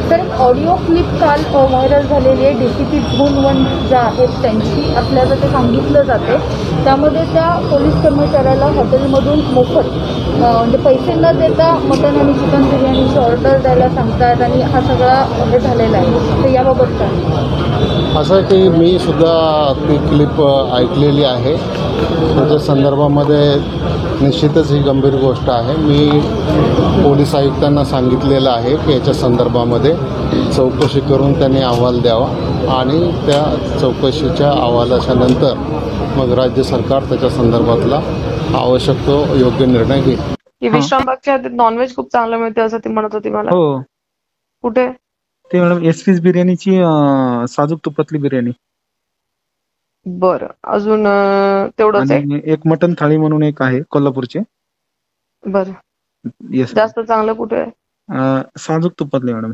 तर audio clip काल viral झालेली आहे. डीसीपी झोन 1 ज्या आहेत त्यांची असल्याचं ते सांगितलं जाते. त्यामध्ये त्या पोलीस कर्मचाऱ्याला हॉटेलमधून मोफत म्हणजे पैसे न देता मटण आणि चिकन बिर्याणीची ऑर्डर द्यायला सांगतात आणि हा सगळा हे झालेला आहे. तर याबाबत काय असं की मी सुद्धा ती क्लिप ऐकलेली आहे. त्याच्या संदर्भामध्ये निश्चितच ही गंभीर गोष्ट आहे. मी पोलीस आयुक्तांना सांगितलेलं आहे की याच्या संदर्भामध्ये चौकशी करून त्यांनी अहवाल द्यावा आणि त्या चौकशीच्या अहवालाच्या नंतर मग राज्य सरकार त्याच्या संदर्भातला आवश्यक तो योग्य निर्णय घेईल. की विश्रामबागच्या हद्दीत नॉनव्हेज खूप चांगलं मिळते असं ती म्हणत होती मला. हो, कुठे ते मॅडम एसपीस बिर्याणीची साजूक तुपातली बिर्याणी. बरं, अजून तेवढंच आहे. आणि एक मटन थाळी म्हणून एक आहे कोल्हापूरचे. बरं, येस, जास्त चांगलं कुठे आहे? साजूक तुपातले मॅडम.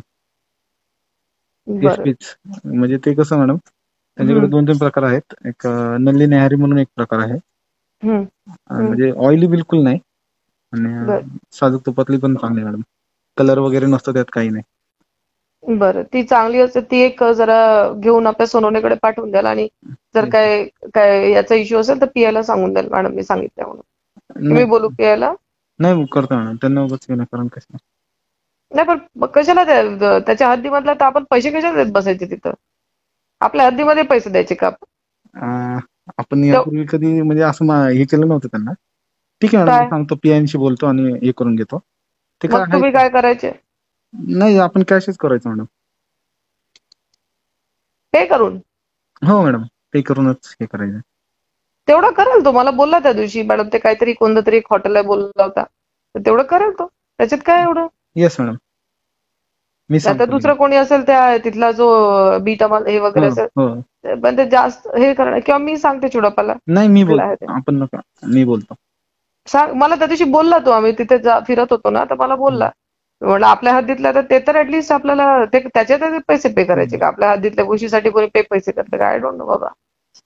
बरं, एसपीच म्हणजे ते कसं मॅडम, त्यांच्याकडे 2-3 प्रकार आहेत. एक नल्ली नेहारी म्हणून एक प्रकार आहे, म्हणजे ऑइली बिलकुल नाही. आणि साजूक तुपातली पण चांगली मॅडम. कलर वगैरे नसतो त्यात, काही नाही. बरं, ती चांगली असते ती एक जरा घेऊन आपल्या सोनवणेकडे पाठवून द्याल आणि जर काय याचा इश्यू असेल तर पियाला सांगून द्याल मॅडम मी सांगितलं म्हणून. मी बोलू पियाला? नाही करतो मॅडम, त्यांना उगाच विनाकारण कसं. नाही पण कशाला त्याच्या हद्दीमधला तर आपण पैसे कशाला देत बसायचे तिथं? आपल्या हद्दीमध्ये पैसे द्यायचे का आपण यापूर्वी कधी म्हणजे असं हे केलं नव्हतं त्यांना. ठीक आहे मॅडम, सांगतो पियांशी बोलतो आणि हे करून घेतो. ते मग तुम्ही काय करायचे? नाही, आपण कॅशच करायचं मॅडम. पे करून? हो मॅडम, पे करूनच हे करायचं. तेवढं करेल तो, मला बोलला त्या दिवशी मॅडम. ते काहीतरी कोणतं तरी एक हॉटेलला बोलला होता, तर तेवढं करेल तो. त्याच्यात काय एवढं? येस मॅडम, मी आता दुसरं कोणी असेल त्या तिथला जो बीटा हे वगैरे असेल पण ते जास्त हे करणार, किंवा मी सांगते चुडप्पाला. नाही, मी बोलतो, आपण नका, मी बोलतो. सांग, मला त्या दिवशी बोलला तो, आम्ही तिथे फिरत होतो ना, तर मला बोलला. म्हणलं आपल्या हद्दीतला तर ते तर ऍटलीस्ट आपल्याला त्याच्यात पैसे पे करायचे का? आपल्या हद्दीतल्या गोष्टीसाठी कोणी पैसे करतं का? आय डोंट नो बाबा.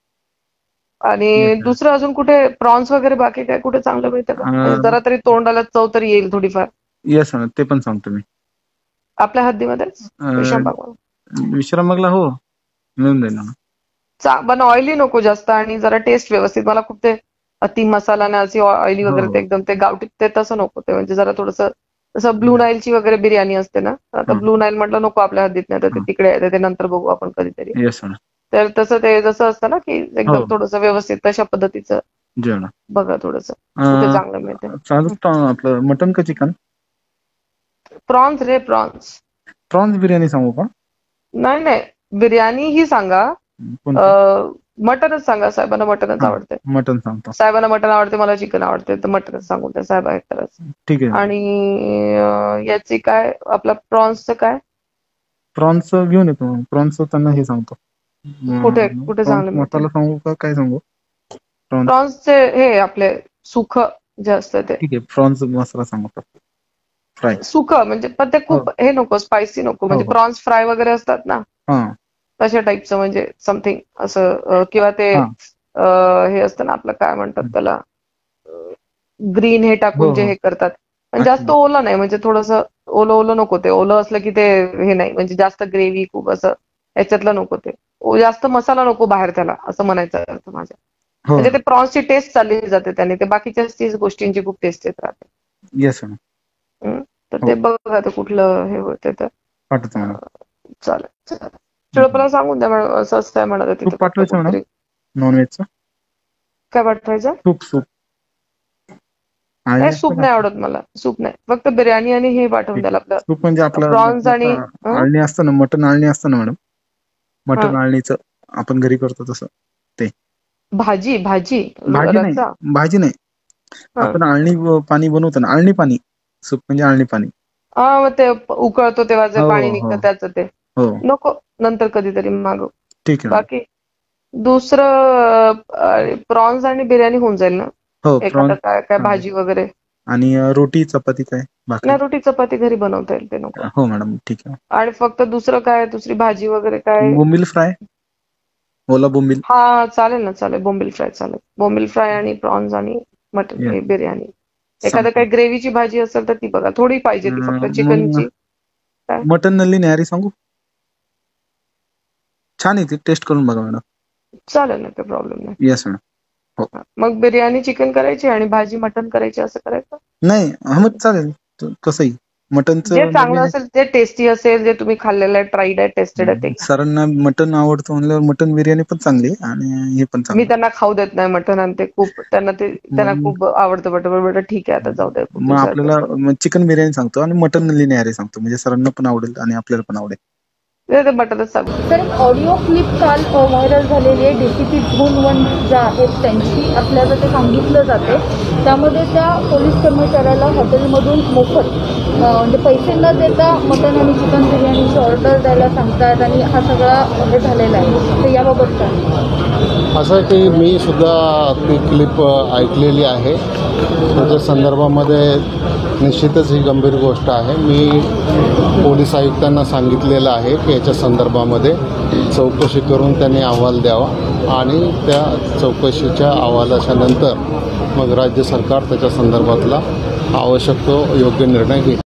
आणि दुसरं अजून कुठे प्रॉन्स वगैरे बाकी काय कुठे चांगलं मिळतं का? जरा तरी तोंडाला चव तरी येईल थोडीफार. येस मॅडम, ते पण सांगतो मी. आपल्या हद्दीमध्येच विश्रामबागला हो मिळून जाईल ना. पण ऑइली नको जास्त आणि जरा टेस्ट व्यवस्थित. मला खूप ते अति मसाला नाही, अशी ऑइली वगैरे ते एकदम ते गावठी ते तसं नको. ते म्हणजे जरा थोडंसं जसं ब्लू नाईलची वगैरे बिर्याणी असते ना, आता ब्लू नाईल म्हटलं नको आपल्या हद्दीत, नाही तर ते तिकडे आहे, ते नंतर बघू आपण कधीतरी. तर तसं ते जसं असतं ना की एकदम थोडंसं व्यवस्थित तशा पद्धतीचं बघा थोडंसं कुठे चांगलं मिळते. आपलं मटन का चिकन? प्रॉन्स रे, प्रॉन्स बिर्याणी सांगू का? नाही, बिर्याणी ही सांगा. मटनच सांगा, साहेबांना मटनच आवडते. मटन सांगतो. साहेबांना मटन आवडते, मला चिकन आवडते, तर मटनच सांगून द्या साहेब आहेत तरच. ठीक आहे. आणि याची काय, आपला प्रॉन्सचं काय? प्रॉन्स घेऊन येतो. प्रॉन्स त्यांना हे सांगतो. कुठे चांगलं मसाला सांगू का, काय सांगू? प्रॉन्सचे हे आपले सुख जे असतं ते. ठीक आहे, प्रॉन्स मसाला सांगतो. फ्राय सुख म्हणजे, पण ते खूप हे नको, स्पायसी नको. म्हणजे प्रॉन्स फ्राय वगैरे असतात ना, तशा टाईपचं म्हणजे समथिंग असं. किंवा ते हे असतं ना आपलं, काय म्हणतात त्याला, ग्रीन हे टाकून जे हे करतात. पण जास्त ओलं नाही, म्हणजे थोडंसं ओलं नको. ते ओलं असलं की ते हे नाही, म्हणजे जास्त ग्रेव्ही खूप असं याच्यातलं नको. ते जास्त मसाला नको बाहेर त्याला, असं म्हणायचं अर्थ माझ्या. म्हणजे ते प्रॉन्सची टेस्ट चालली जाते त्याने, ते बाकीच्या गोष्टींची खूप टेस्ट येत राहते. येस. तर ते बघा ते कुठलं हे होते तर चालेल. चिडपला सांगून द्या मॅडम, असं असं म्हणत होती. पाठवायचं मॅडम नॉनव्हेजचं काय पाठवायचं? सूप. नाही, सूप नाही आवडत मला. सूप नाही, फक्त बिर्याणी आणि हे पाठवून द्याल आपलं. सूप म्हणजे आपलं प्रॉन्स आणि आळणी असतं ना, मटन आळणी असतं ना मॅडम, मटन आळणीचं आपण घरी करतो तसं. ते भाजी नाही, आपण आळणी पाणी बनवतो ना, आळणी पाणी सूप म्हणजे आळणी पाणी. मग ते उकळतो तेव्हा जे पाणी निघतं त्याचं ते नको, नंतर कधीतरी मागव. ठीक आहे. बाकी दुसरं प्रॉन्स आणि बिर्याणी होऊन जाईल ना? एखादं काय भाजी वगैरे. आणि रोटी चपाती काय? नाही, रोटी चपाती घरी बनवता येईल, ते नको. हो मॅडम, ठीक आहे. आणि फक्त दुसरं काय, दुसरी भाजी वगैरे काय? बोंबील फ्राय, ओला बोंबील. हा चालेल ना, चालेल. बोंबील फ्राय चालेल. बोंबील फ्राय आणि प्रॉन्स आणि मटन बिर्याणी. एखादं काही ग्रेव्हीची भाजी असेल तर ती बघा, थोडी पाहिजे ती, फक्त चिकनची. काय? मटन नल्ली न्याहारी सांगू? छान आहे ती, टेस्ट करून बघा मॅडम. चालेल ना, काही प्रॉब्लेम नाही. Yes madam. हो. मग बिर्याणी चिकन करायची आणि भाजी मटन करायची, असं करायचं? नाही मग चालेल कसंही. मटनचं जे चांगलं असेल, जे टेस्टी असेल, जे तुम्ही खाल्लेलं आहे, ट्राईड आहे, टेस्टेड आहे, ते घ्या. सरांना मटन आवडतं म्हणल्यावर मटन बिर्याणी पण चांगली आहे आणि हे पण मी चांगलं. त्यांना खाऊ देत नाही मटन, आणि ते त्यांना खूप आवडतं. बट ठीक आहे, आता जाऊ दे. मग आपल्याला चिकन बिर्याणी सांगतो आणि मटन नल्ली न्याहारी सांगतो, म्हणजे सरांना पण आवडेल आणि आपल्याला पण आवडेल. ते मटनच सांगू. सर, ऑडिओ क्लिप काल व्हायरल झालेली आहे. डीसीपी झोन 1 ज्या आहेत त्यांची आपल्याला ते सांगितलं जाते. त्यामध्ये त्या पोलीस कर्मचाऱ्याला हॉटेलमधून मोफत म्हणजे पैसे न देता मटन आणि चिकन बिर्याणीची ऑर्डर द्यायला सांगतात आणि हा सगळा हे झालेला आहे. तर याबाबत काय? असं आहे की मी सुद्धा ती क्लिप ऐकलेली आहे. त्याच्या संदर्भामध्ये निश्चितच ही गंभीर गोष्ट आहे. मी पोलीस आयुक्तांना सांगितलेलं आहे की याच्या संदर्भामध्ये चौकशी करून त्यांनी अहवाल द्यावा आणि त्या चौकशीच्या अहवालाच्या नंतर मग राज्य सरकार त्याच्या संदर्भातला आवश्यक तो योग्य निर्णय घेईल.